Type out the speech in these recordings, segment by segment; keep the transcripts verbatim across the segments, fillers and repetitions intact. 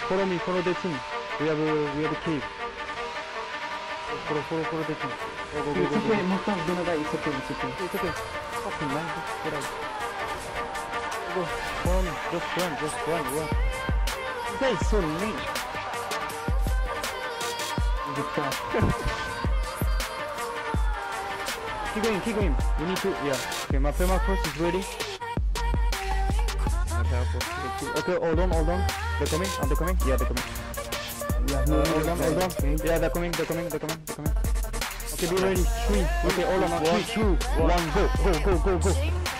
follow me, follow the team. We have a, we have a cave. Follow, follow, follow the team. Go, go, go, It's go, go. okay, most of them are it's okay, it's okay. It's okay. Fucking man, just get out. Go, follow me. Just run, just run, run. This guy is so lame. Good stuff. Keep going, keep going. We need to, yeah. Okay, my permafrost is ready. Okay, okay, hold on, hold on. They're coming, are they coming? Yeah, they're coming. Yeah, Uh, no, hold on, hold on. okay. Yeah, they're coming, they're coming, they're coming, they're coming. Okay, be ready. Three. Okay, hold on. Three, two, one, go, go, go, go, go.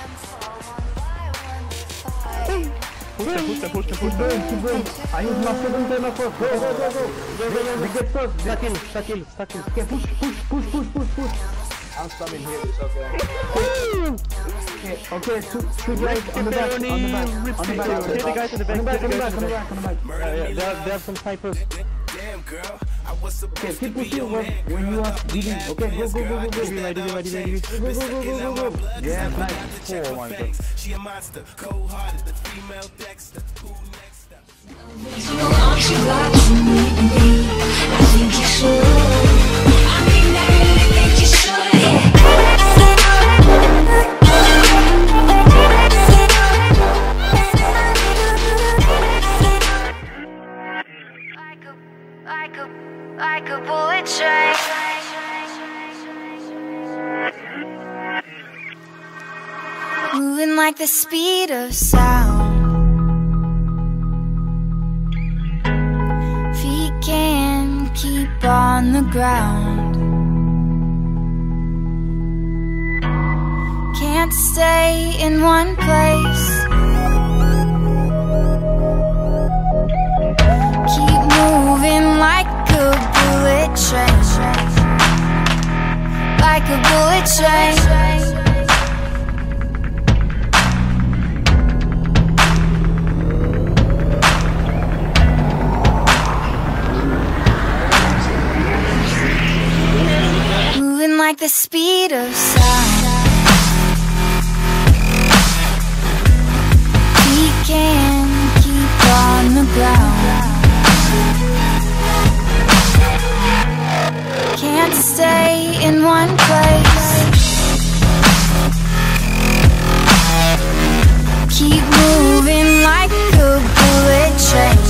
Push them, push them, push them, push Keep them. going, keep going. I use my second timer first. Go, go, go, go. We get first. Stuck in, stuck in, stuck in. Okay, push, push, push, push, push, push. I'm stumbling here, it's okay. Okay, okay, two, two guys on the back, on the back, on the back. Hit the guys in the back, On the back, hit on the the guys back, in on the the back. back, on the back. Yeah, yeah, they have, they have some snipers. Damn, girl, I was supposed Okay, keep to be pushing your when, man. when you are leading. Okay, go, go, go, go, go. Ready, ready, ready, ready. Go, go, go, go, go, go. Yeah, nice. Oh my god. She a monster, cold-hearted, the female Dexter. Who next up? Aren't you watching me? I think you should. I mean, I really think you should. Like a, like a, like a bullet train. Moving like the speed of sound. Feet can't keep on the ground. Can't stay in one place. Keep moving like a bullet train. Like a bullet train. Like the speed of sound. We can keep on the ground. Can't stay in one place. Keep moving like a bullet train.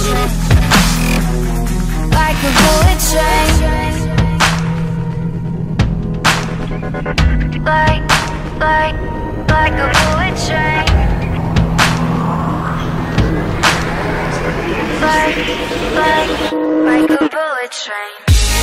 Like a bullet train. Like, like, like a bullet train. Like, like, like a bullet train.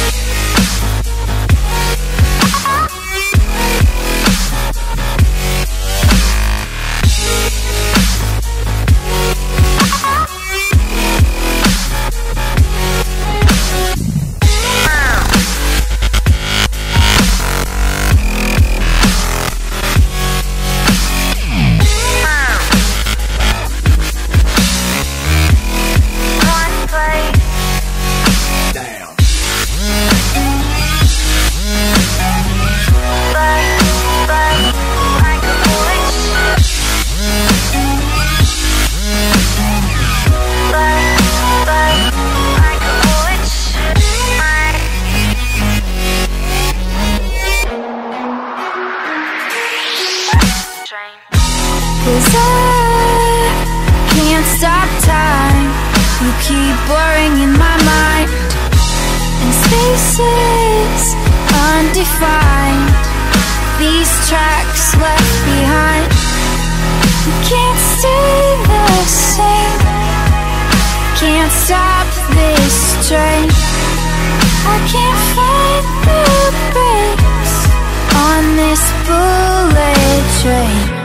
Cause I can't stop time. You keep blurring in my mind, and spaces undefined. These tracks left behind. You can't stay the same. Can't stop this train. I can't find the brakes on this bullet train.